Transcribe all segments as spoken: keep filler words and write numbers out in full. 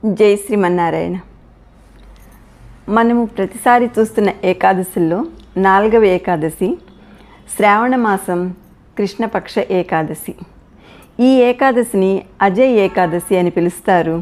జై శ్రీమన్నారాయణ. మనము ప్రతిసారి చూస్తున్న ఏకాదశుల్లో నాలుగవ ఏకాదశి శ్రావణ మాసం కృష్ణపక్ష ఏకాదశి. ఈ ఏకాదశిని అజయ్ ఏకాదశి అని పిలుస్తారు.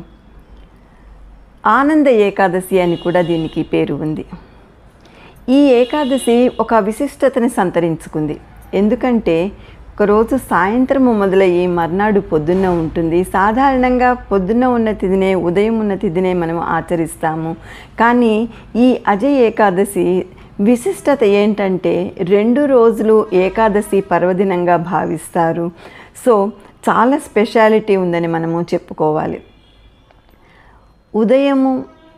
ఆనంద ఏకాదశి అని కూడా దీనికి పేరు ఉంది. ఈ ఏకాదశి ఒక విశిష్టతని సంతరించుకుంది. ఎందుకంటే ఒకరోజు సాయంత్రము మొదలయ్యి మర్నాడు పొద్దున్న ఉంటుంది. సాధారణంగా పొద్దున్న ఉన్న తిథినే, ఉదయం ఉన్న తిథినే మనం ఆచరిస్తాము. కానీ ఈ అజయ్ ఏకాదశి విశిష్టత ఏంటంటే రెండు రోజులు ఏకాదశి పర్వదినంగా భావిస్తారు. సో చాలా స్పెషాలిటీ ఉందని మనము చెప్పుకోవాలి. ఉదయము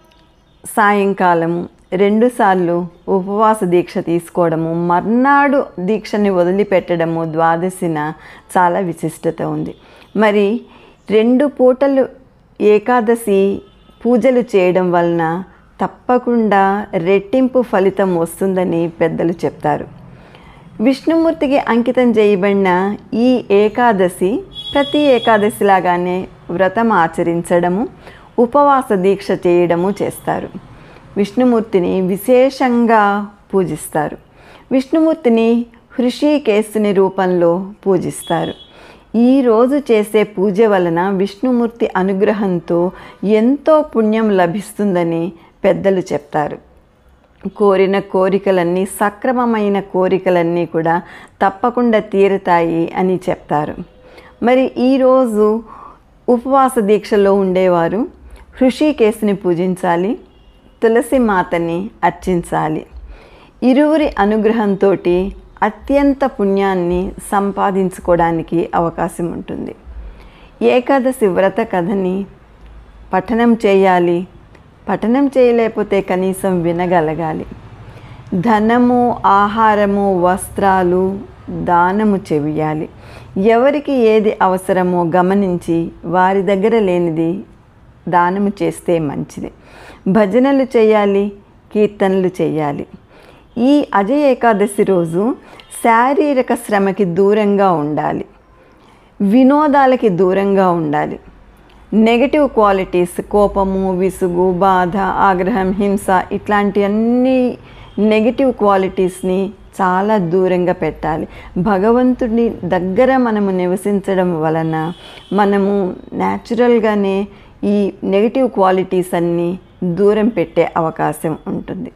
సాయంకాలము రెండుసార్లు ఉపవాస దీక్ష తీసుకోవడము, మర్నాడు దీక్షని వదిలిపెట్టడము ద్వాదశిన చాలా విశిష్టత ఉంది. మరి రెండు పూటలు ఏకాదశి పూజలు చేయడం వలన తప్పకుండా రెట్టింపు ఫలితం వస్తుందని పెద్దలు చెప్తారు. విష్ణుమూర్తికి అంకితం చేయబడిన ఈ ఏకాదశి ప్రతి ఏకాదశి లాగానే వ్రతం ఆచరించడము, ఉపవాస దీక్ష చేయడము చేస్తారు. విష్ణుమూర్తిని విశేషంగా పూజిస్తారు. విష్ణుమూర్తిని హృషికేశుని రూపంలో పూజిస్తారు. ఈరోజు చేసే పూజ వలన విష్ణుమూర్తి అనుగ్రహంతో ఎంతో పుణ్యం లభిస్తుందని పెద్దలు చెప్తారు. కోరిన కోరికలన్నీ, సక్రమమైన కోరికలన్నీ కూడా తప్పకుండా తీరుతాయి అని చెప్తారు. మరి ఈరోజు ఉపవాస దీక్షలో ఉండేవారు హృషికేశుని పూజించాలి, తులసి మాతని అర్చించాలి. ఇరువురి అనుగ్రహంతో అత్యంత పుణ్యాన్ని సంపాదించుకోవడానికి అవకాశం ఉంటుంది. ఏకాదశి వ్రత కథని పఠనం చేయాలి. పఠనం చేయలేకపోతే కనీసం వినగలగాలి. ధనము, ఆహారము, వస్త్రాలు దానము చెయ్యాలి. ఎవరికి ఏది అవసరమో గమనించి వారి దగ్గర లేనిది దానము చేస్తే మంచిది. భజనలు చేయాలి, కీర్తనలు చేయాలి. ఈ అజయ్ ఏకాదశి రోజు శారీరక శ్రమకి దూరంగా ఉండాలి, వినోదాలకి దూరంగా ఉండాలి. నెగటివ్ క్వాలిటీస్, కోపము, విసుగు, బాధ, ఆగ్రహం, హింస ఇట్లాంటి అన్ని నెగటివ్ క్వాలిటీస్ని చాలా దూరంగా పెట్టాలి. భగవంతుడి దగ్గర మనము నివసించడం వలన మనము న్యాచురల్గానే ఈ నెగటివ్ క్వాలిటీస్ అన్నీ దూరం పెట్టే అవకాశం ఉంటుంది.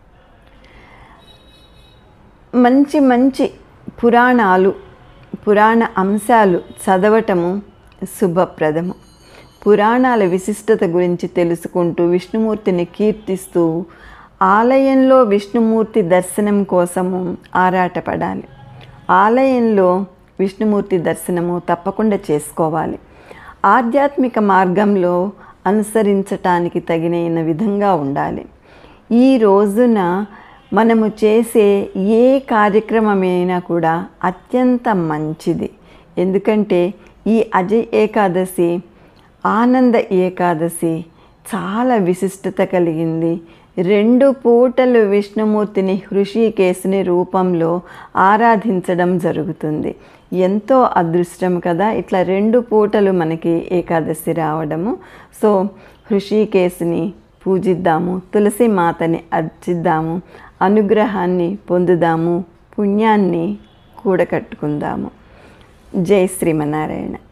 మంచి మంచి పురాణాలు, పురాణ అంశాలు చదవటము శుభప్రదము. పురాణాల విశిష్టత గురించి తెలుసుకుంటూ విష్ణుమూర్తిని కీర్తిస్తూ ఆలయంలో విష్ణుమూర్తి దర్శనం కోసము ఆరాటపడాలి. ఆలయంలో విష్ణుమూర్తి దర్శనము తప్పకుండా చేసుకోవాలి. ఆధ్యాత్మిక మార్గంలో అనుసరించటానికి తగిన విధంగా ఉండాలి. ఈ రోజున మనము చేసే ఏ కార్యక్రమమైనా కూడా అత్యంత మంచిది. ఎందుకంటే ఈ అజయ్ ఏకాదశి, ఆనంద ఏకాదశి చాలా విశిష్టత కలిగింది. రెండు పూటలు విష్ణుమూర్తిని హృషికేశుని రూపంలో ఆరాధించడం జరుగుతుంది. ఎంతో అదృష్టం కదా ఇట్లా రెండు పూటలు మనకి ఏకాదశి రావడము. సో హృషికేశుని పూజిద్దాము, తులసి మాతని అర్చిద్దాము, అనుగ్రహాన్ని పొందుదాము, పుణ్యాన్ని కూడకట్టుకుందాము. జై శ్రీమన్నారాయణ.